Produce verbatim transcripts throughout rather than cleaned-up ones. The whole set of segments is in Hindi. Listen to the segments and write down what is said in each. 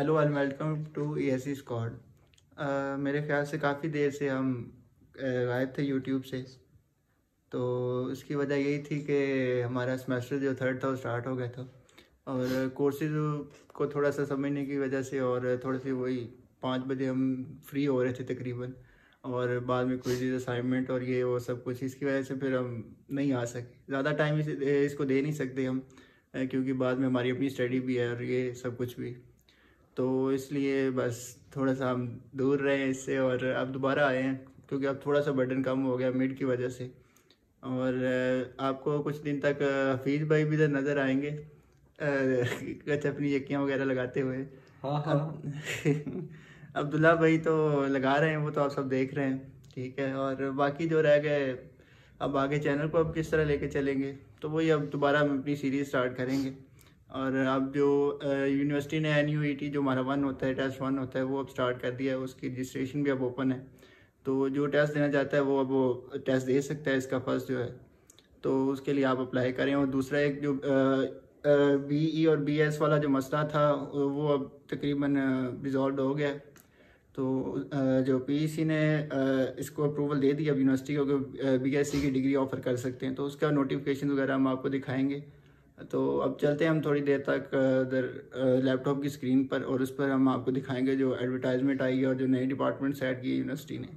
Hello and welcome to E S C squad. मेरे ख्याल से काफ़ी देर से हम अ, गायब थे यूट्यूब से। तो इसकी वजह यही थी कि हमारा सेमेस्टर जो थर्ड था वो स्टार्ट हो गया था, और कोर्सेज को थोड़ा सा समझने की वजह से और थोड़ी सी वही पाँच बजे हम फ्री हो रहे थे तकरीबन, और बाद में कोई चीज़ असाइनमेंट और ये वो सब कुछ, इसकी वजह से फिर हम नहीं आ सके। ज़्यादा टाइम इस, इसको दे नहीं सकते हम, अ, क्योंकि बाद में हमारी अपनी स्टडी भी है और ये सब कुछ भी। तो इसलिए बस थोड़ा सा हम दूर रहे इससे, और अब दोबारा आए हैं क्योंकि अब थोड़ा सा बर्डन कम हो गया मिड की वजह से। और अ, आपको कुछ दिन तक अ, हफीज़ भाई भी इधर नज़र आएंगे, अ, कुछ अपनी यक्कियाँ वगैरह लगाते हुए। हाँ हाँ। अब अब्दुल्ला भाई तो लगा रहे हैं, वो तो आप सब देख रहे हैं, ठीक है। और बाकी जो रह गए, अब आगे चैनल को अब किस तरह लेके चलेंगे, तो वही अब दोबारा हम अपनी सीरीज़ स्टार्ट करेंगे। और अब जो यूनिवर्सिटी ने एन यू ई टी जो हमारा वन होता है, टेस्ट वन होता है, वो अब स्टार्ट कर दिया है, उसकी रजिस्ट्रेशन भी अब ओपन है। तो जो टेस्ट देना चाहता है वो अब वो टेस्ट दे सकता है, इसका फर्स्ट जो है, तो उसके लिए आप अप्लाई करें। और दूसरा एक जो बी ई और बी एस वाला जो मसला था वो अब तकरीबन रिजॉल्व हो गया है। तो अ, जो पी ई सी ने अ, इसको अप्रूवल दे दी अब यूनिवर्सिटी को कि बी एस सी की डिग्री ऑफ़र कर सकते हैं, तो उसका नोटिफिकेशन वगैरह हम आपको दिखाएंगे। तो अब चलते हैं हम थोड़ी देर तक उधर लैपटॉप की स्क्रीन पर, और उस पर हम आपको दिखाएंगे जो एडवर्टाइजमेंट आई है और जो नए डिपार्टमेंट्स ऐड किए यूनिवर्सिटी ने।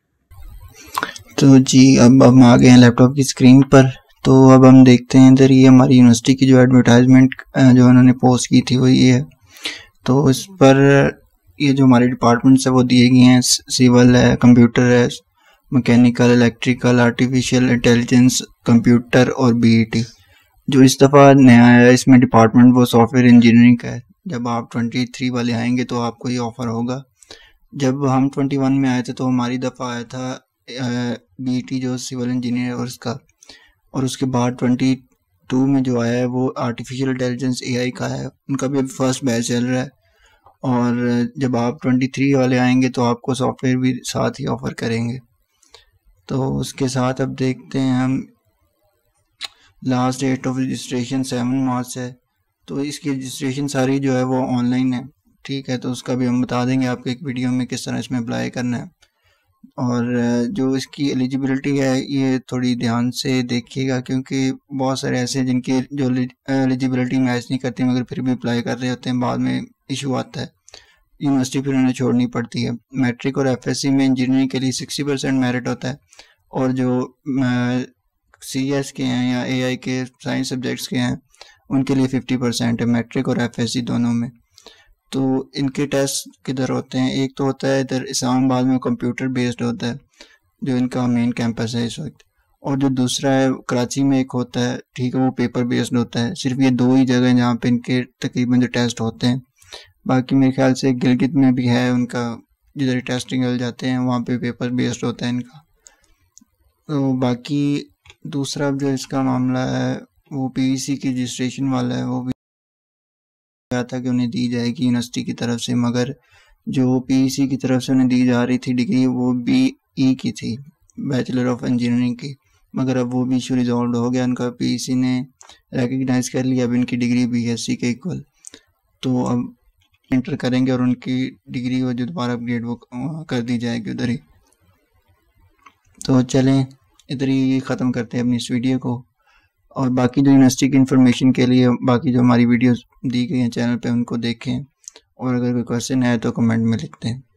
तो जी अब हम आ गए हैं लैपटॉप की स्क्रीन पर। तो अब हम देखते हैं इधर, ये हमारी यूनिवर्सिटी की जो एडवर्टाइजमेंट जो उन्होंने पोस्ट की थी वो ये है। तो इस पर ये जो हमारे डिपार्टमेंट्स है वो दिए गए हैं, सिविल है, कंप्यूटर है, mechanical, electrical, artificial intelligence, computer और बी ई टी। जो इस दफ़ा नया है इसमें डिपार्टमेंट वो सॉफ्टवेयर इंजीनियरिंग का है। जब आप ट्वेंटी थ्री वाले आएंगे तो आपको ये ऑफ़र होगा। जब हम ट्वेंटी वन में आए थे तो हमारी दफ़ा आया था बी ई टी जो सिविल इंजीनियर है उसका, और उसके बाद ट्वेंटी टू में जो आया है वो आर्टिफिशियल इंटेलिजेंस ए आई का है। उनका भी अभी फर्स्ट बैच चल रहा है। और जब आप ट्वेंटी थ्री वाले आएंगे तो आपको सॉफ्टवेयर भी साथ ही ऑफ़र करेंगे। तो उसके साथ अब देखते हैं हम, last date of registration seven March है। तो इसकी रजिस्ट्रेशन सारी जो है वो ऑनलाइन है, ठीक है। तो उसका भी हम बता देंगे आपको एक वीडियो में किस तरह इसमें अप्लाई करना है। और जो इसकी एलिजिबिलिटी है ये थोड़ी ध्यान से देखिएगा, क्योंकि बहुत सारे ऐसे हैं जिनकी जो एलिजिबिलिटी मैच नहीं करती मगर फिर भी अप्लाई कर रहे होते हैं, बाद में इशू आता है, यूनिवर्सिटी फिर उन्हें छोड़नी पड़ती है। मैट्रिक और एफ एस सी में इंजीनियरिंग के लिए सिक्सटी परसेंट मेरिट होता है, और जो सी एस के हैं या ए आई के साइंस सब्जेक्ट्स के हैं उनके लिए फिफ्टी परसेंट है, मैट्रिक और एफ एस सी दोनों में। तो इनके टेस्ट किधर होते हैं, एक तो होता है इधर इस्लामाबाद में, कंप्यूटर बेस्ड होता है जो इनका मेन कैंपस है इस वक्त, और जो दूसरा है कराची में एक होता है, ठीक है, वो पेपर बेस्ड होता है। सिर्फ ये दो ही जगह हैं जहाँ पे इनके तकरीबन जो टेस्ट होते हैं। बाकी मेरे ख्याल से गिलगित में भी है उनका, जिधर टेस्टिंग हो जाते हैं वहाँ पे पेपर बेस्ड होता है इनका। तो बाकी दूसरा जो इसका मामला है वो पी वी सी की रजिस्ट्रेशन वाला है, वो भी था कि उन्हें दी जाएगी यूनिवर्सिटी की तरफ से, मगर जो पी ई सी की तरफ से उन्हें दी जा रही थी डिग्री वो बी ई की थी, बैचलर ऑफ इंजीनियरिंग की, मगर अब वो भी इशू रिजॉल्व हो गया। उनका पी ई सी ने रिकग्नाइज कर लिया, अब इनकी डिग्री बी एस सी के इक्वल। तो अब इंटर करेंगे और उनकी डिग्री वो जो दोबारा अपग्रेड वो कर दी जाएगी उधर ही। तो चलें इधर ही ख़त्म करते हैं अपनी इस वीडियो को, और बाकी जो यूनिवर्सिटी की इन्फॉर्मेशन के लिए बाकी जो हमारी वीडियोस दी गई हैं चैनल पे उनको देखें, और अगर कोई क्वेश्चन है तो कमेंट में लिखते हैं।